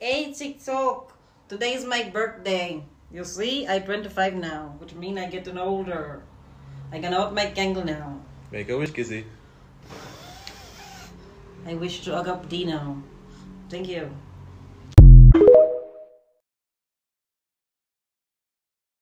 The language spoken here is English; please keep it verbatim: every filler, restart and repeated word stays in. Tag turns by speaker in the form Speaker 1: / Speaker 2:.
Speaker 1: Hey TikTok, today is my birthday. You see, I'm twenty-five now, which means I getting older. I can out my candle now.
Speaker 2: Make a wish, kizzy.
Speaker 1: I wish to hug up Dino. Thank you.